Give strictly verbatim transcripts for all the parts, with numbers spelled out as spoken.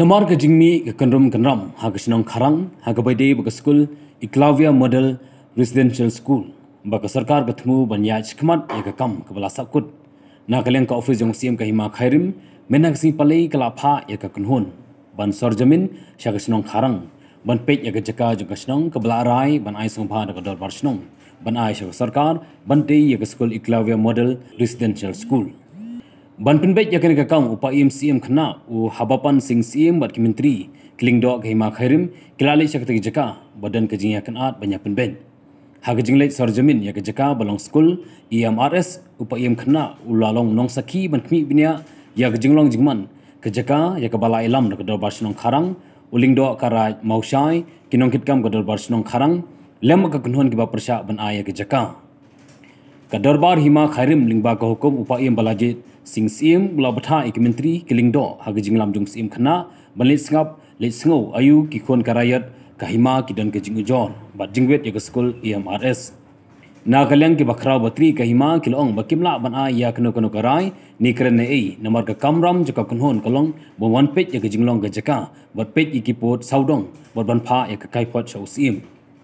Namar ke jingmi ke kenrum kenram ha ke senong karang ha ke baide ba ke school Iklavia Model Residential School ba ke sarkar ke temu banya chikmat ya ke kam ke bala sakut na kaleng ka office jong siem ka hima khairim menak si palai kala pha ya ke kunhun ban sorjamin sha ke senong karang ban pek ya ke jaka jong ke senong ke bala rai ban ai song pha da ke dor bar senong ban ai sha ke sarkar ban te ya ke school Iklavia Model Residential School ban penbet ya kena kakang upa M C M kena u habapan sing C M bat ki menteri kling dok ke hima khairim kilali syak te jaka badan ke jingya kenat banyak penben ha ke jinglek sorjamin ya ke jaka balong school E M R S upa M kena ulalong nong saki ban kmi binia ya ke jinglong jingman ke jaka ya ke bala ilam ke dor barsinong karang uling dok kara mausai kinong kitkam ke dor barsinong karang lem ke kunhon ki ba persya ban ay ke jaka ka darbar hima khairim lingba ka hukum upa em balajit sing sim bula batha ik menteri kilingdo ha jinglam jung sim khana balit sngap le sngo ayu ki khon karayat ka hima ki dan ke jing ujon bat jingwet ya school E M R S na kaleng ki bakhra batri ka hima kilong bakimla ban a ya kno kno karai ni kren ne ei namar ka kamram jaka kunhon kalong bo wan pet ya ke jinglong ka jaka bat pet iki pot saudong bat ban pha ya ka kai pot shau sim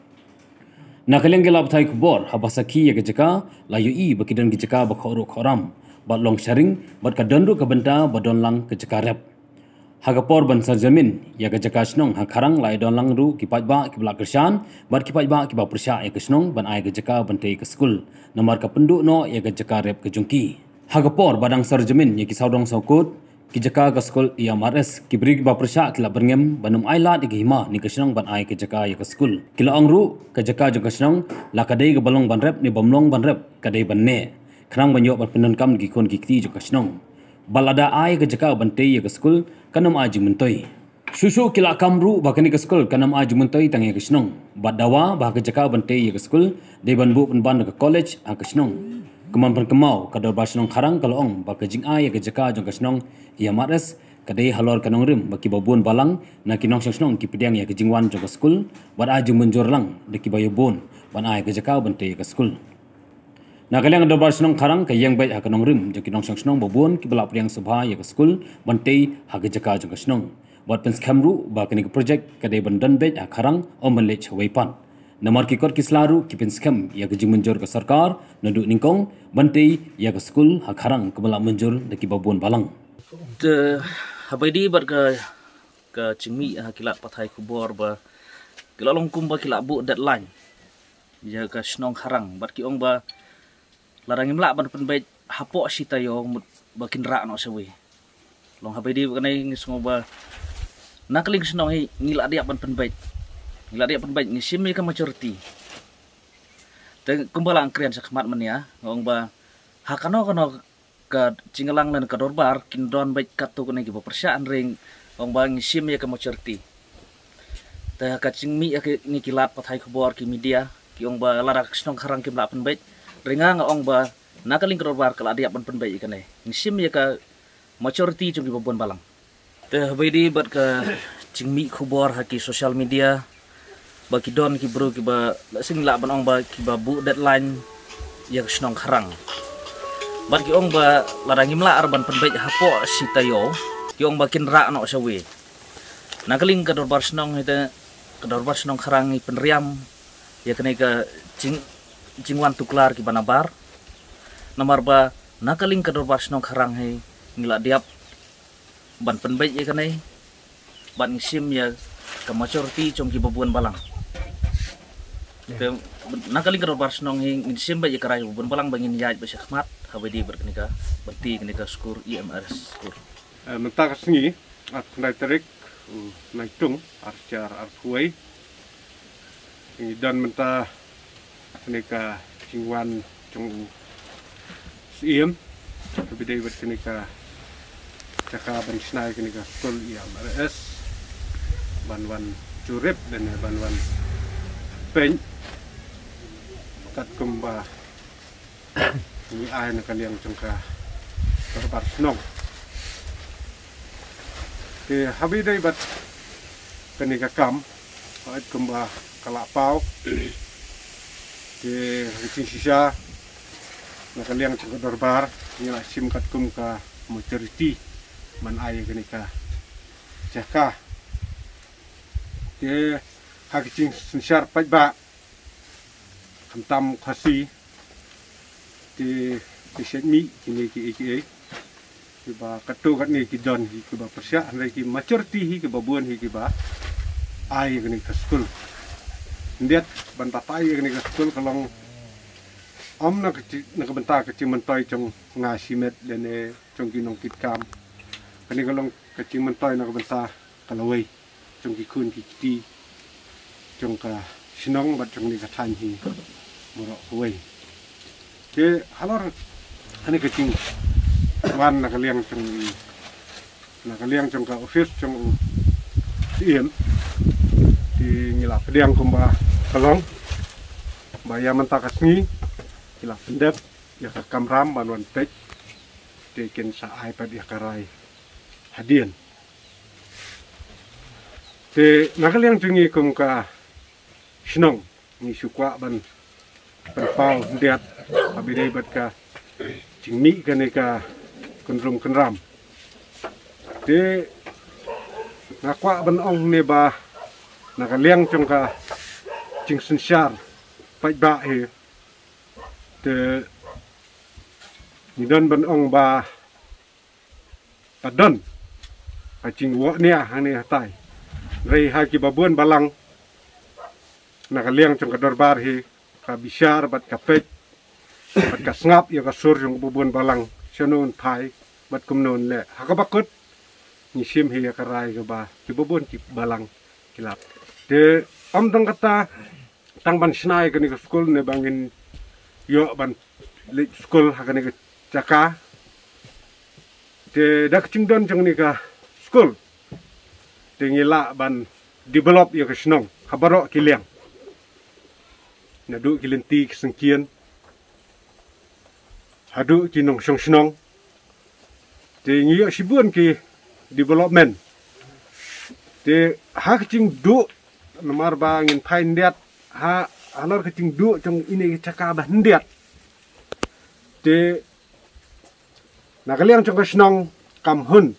Nakaleng gelap thai kubor habasaki ya kejaka layu i bakidan kejaka bakhoro khoram bat long sharing bat kadandu kabenta badon lang kejaka rep hagapor ban sarjamin ya kejaka snong hakarang lai don lang ru kipat ba kibla kershan bat kipat ba kiba persya ya kesnong ban ai kejaka bante ke school namar ka penduk no ya kejaka rep kejungki hagapor badang sarjamin ya kisaudong saukut kijaka ka school E M R S kibri ba persya kila berngem banum ailat igi hima ni kesnong ban ai kijaka ya ka school kila angru kijaka jong kesnong la kadai ke balong ban rep ni bomlong ban rep kadai ban ne khrang banyo ban penon kam gi kon gi kti jong kesnong balada ai kijaka ban te ya ka school kanam aji mentoi susu kila kamru ba kani ka school kanam aji mentoi tang ya kesnong badawa ba kijaka ban te ya ka school de ban bu ban ban ka college a kesnong Keman perkemau kadar barsenong karang kalong baka jing ay ke jaka jong kasnong E M R S kadai halor kanong rim baki babun balang na kinong snong ki pediang ya ke jingwan jong school bad aju menjor lang de ki bayobon ban ay ke jaka bante ke school na kaleng kadar barsenong karang ke yang bai ha kanong rim jong kinong snong babun ki bala pediang sabha ya ke school bante ha ke jaka jong kasnong bad pens kamru baka ni project kadai bandan bet ha karang omelech weipan Namar kikot kislaru kipin skam ya ke jing menjor ke sarkar naduk ningkong bantai ya ke school hakarang ke balak menjor deki babun balang. The habaidi bar ke ke cingmi ha kilak pathai kubor ba kilak longkum ba kilak bu deadline ya ke snong harang bar ki ong ba larang imlak ban penbait hapok sita yo bakin rak no sewe long habaidi kanai ngisngo ba nakling snong hi ngilak dia ban penbait Ngila dia penbaik ngisim ni ka maturity. Te kumbala angkrian sakmat man ya, ngong ba hakano kano ka cingalang lan ka dorbar kindon baik katu kene ki persaan ring ngong ba ngisim ya ka maturity. Te ka cingmi ya ni kilat pathai khobor ki media ki ong ba larak snong karang ki mla penbaik ringa ngong ba nakaling ka dorbar kala dia ban penbaik kene. Ngisim ya ka maturity jung ki babon balang. Te baidi bat ka cingmi khobor haki social media bagi don ki bro ki ba sing la ban ong ba ki ba bu deadline ya snong karang bagi ong ba larang imla arban penbaik hapo sitayo ki ong ba kin ra no sawe nakaling ka dorbar snong ite ka dorbar snong karang i penriam ya kene ka jing jingwan tuklar ki banabar namar ba nakaling ka dorbar snong karang he ngila diap ban penbaik ya kene ban sim ya ka maturity jong ki babuan balang ke nakaling ka dorbar snong hing simba ya karai bun balang bangin yaj ba syakmat habedi berkenika berti kenika skur E M R S skur mentak sengi at naiterik naitung arcar arfuai dan mentah kenika cingwan cung siem habedi berkenika caka bersnai kenika skur E M R S banwan curip dan banwan peng kat kumba ni ay na kaliang cungka terbat snong ke habi dai bat kenika kam kat kumba kalapau ke ricing sisa na kaliang cungka dorbar ni sim kat kum ka maturity man ay kenika jaka ke hakicing sensyar pajba kamtam khasi di di semi kini ki ki ki ba katu kat ni ki don ki ba persya hari ki maturity hi ki ba buan hi ki ba ai kini ke school ndiat ban papai kini ke school kalong om na ke na ke benta ke cimentoy trong ngasimet lene trong ki nong kit kam kini kalong ke cimentoy na ke benta kalawai trong ki kun ki ti trong ka sinong bat trong ni ka than hi moro wei ke halor ani ke ting wan na ka liang trong na ka liang trong ka office trong iem di ngila pediang kumba kalong baya mentakas ni kila pendep ya ka kamram banwan tek teken sa iPad ya karai hadian te nakaliang jungi kum ka sinong ni sukwa ban perpau ndiat abidai bat ka jingmi kane ka kunrum kunram te nakwa ban ong ne ba nakaliang chung ka jing sensyar pai ba he te ni don ban ong ba padon ka jing wo ne hane tai rei ha ki babuan balang nakaliang chung ka dorbar he ka bisyar bat ka pet bat ka ngap ya ka sur yung babuan balang sianon thai bat kumnon le ha ka bakut ni sim he ka rai ka ba ki babuan ki balang kilap de om tang kata tang ban snai ka ni ka school ne bangin yo ban le school ha ka ni ka jaka de dak ching don jang ni ka school de ngila ban develop ya ka snong habaro kiliang nadu kilenti sengkian hadu kinong song snong de ngiyo sibuan ki development de ha kicing du nomor bangin pain diat ha alor kicing du trong ini caka bah ndiat de nakaliang trong snong kam hun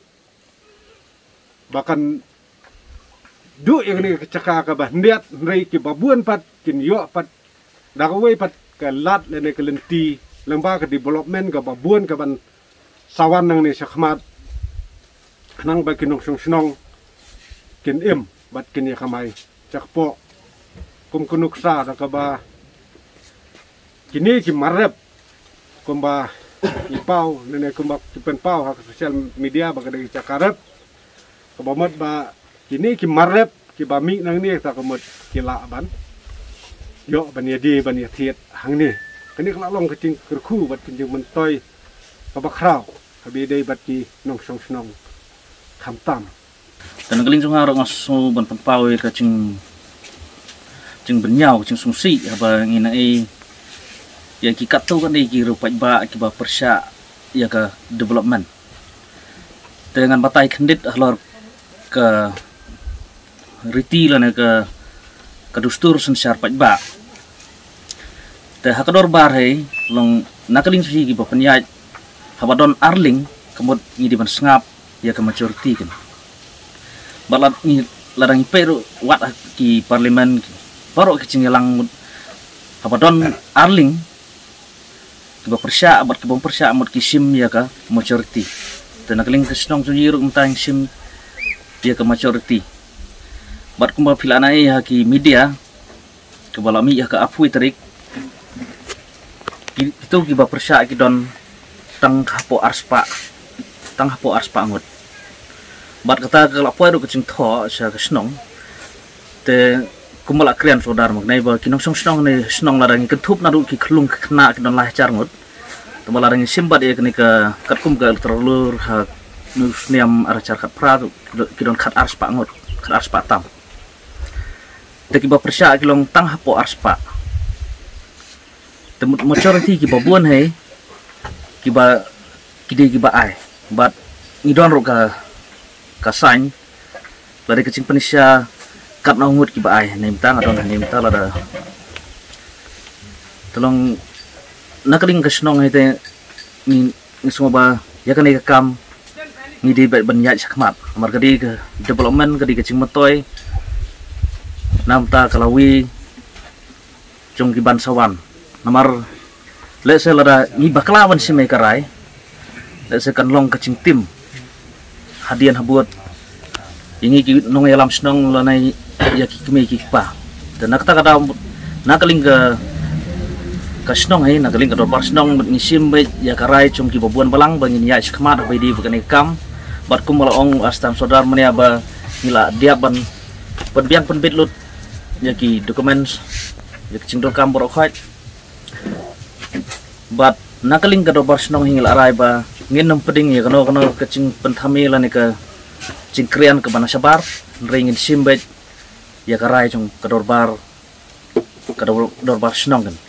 bahkan du yang ni caka ka bah ndiat rei ki babuan pat kin yo pat dakawai pat ka lat lene kelenti lemba ke development ka babuan ka ban sawan nang ni sakhmat nang ba kinong song snong kin im bat kin ya kamai cakpo kum kunuk sa ka ba kini ki marep kum ba ipau nene kum ba pen pau ha social media ba ka de cakarep ka ba mat ba kini ki marep ki ba mi nang ni ta ka mat ki la ban yo ban ya di ban ya thiet hang ni kini kala long kecing kerku bat kinjung mentoy ka ba khrau ka bi dei bat ki nong song snong kham tam dan keling sunga ro ngaso ban pampawe ka cing cing benyau cing sungsi apa ngina e ya ki katau kan ki ro ba ki ba persya ya ka development dengan batai kendit halor ke riti lana ke ke dustur sensyar ba te hakador bar he long nakaling susi ki ba penyaj habadon arling kemud ngidi ban sengap ya ke maturity kan balat ni larang peru wat ki parlimen baru kecing yang habadon arling ki ba persya abad ki bom persya amut ki sim ya ka maturity te nakaling kesnong sunyiru mtang sim ya ke maturity bat kumba filana e ha ki media ke balami ya ke apui terik itu ki ba persya ki don tang hapo arspa tang hapo arspa ngut bat kata ke lapo ru kecing tho sa ke snong te kumbala krian sodar magnai ba kinong song snong ne snong larang kentup naru ki klung kena ki don lah car ngut to larang simbat e kini ke katkum ke terlur ha nusniam aracar kat pra ki don kat arspa ngut kat arspa tam te ki ba persya ki long tang hapo arspa temut maturity ki babuan he ki ba kide ki ba ai bat ngidon ro ka ka sain lari kecing penisya kat naungut ki ba ai nem tang adon nem ta lada tolong nakaling kasnong hete ni ni semua ba ya kan kam ni di banyak sakmat amar kadi ke development kadi ke cingmetoy namta kalawi jong ki bansawan namar le se lada ni baklawan si mai karai le se kan long ke cing tim hadian habut ingi ki nong yalam snong lanai ya ki kemi ki pa dan nakta kada nakaling ke kasnong hai nakaling ka dor snong ngisim be ya karai cum ki babuan balang bangin ya skmat be di bukan kam bat kum ong astam sodar mania ba nila dia ban penbiang penbit lut ya ki dokumen ya cingdong kam borokhait bat nakaling ka dor snong hingil arai ba ngin nom peding ya kano kano kecing penthami lani ke cingkrian ke bana sabar ringin simbet ya karai cung kedorbar kedorbar snong kan